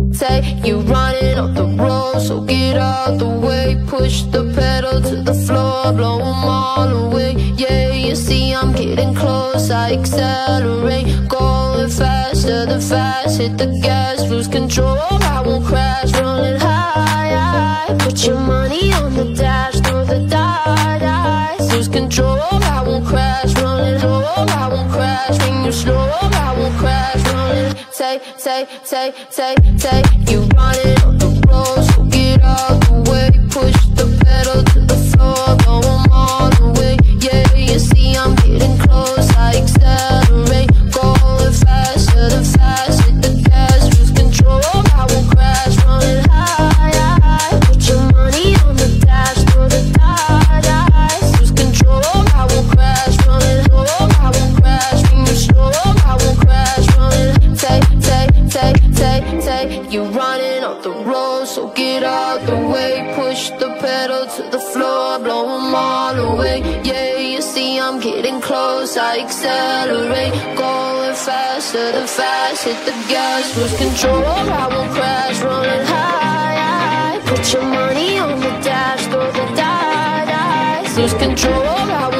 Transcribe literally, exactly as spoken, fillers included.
Say you running off the road, so get out the way. Push the pedal to the floor, blow them all away. Yeah, you see I'm getting close, I accelerate. Going faster than fast, hit the gas, lose control. I won't crash, running high, high. Put your money on the dash, throw the die, dice. Lose control, I won't crash, running low. I won't crash, when you slow. I won't crash, running. Say, say, say, say, say, you running on the road, so get out the way. Push the pedal to the floor, blow them all the way. Yeah, you see I'm getting close, I accelerate. Going faster than fast, hit the gas, lose control. I won't crash, running high, high. Put your money on the dash, throw the die, dice. Lose control, I won't crash, running low. I won't crash, when you slow. I won't crash, running. Say, say, say, say, say, you running off the road, so get out the way. Push the pedal to the floor, blow them all away. Yeah, you see I'm getting close, I accelerate. Going faster than fast, hit the gas, lose control. I won't crash, running high, high. Put your money on the dash, throw the die, dice. Lose control, I won't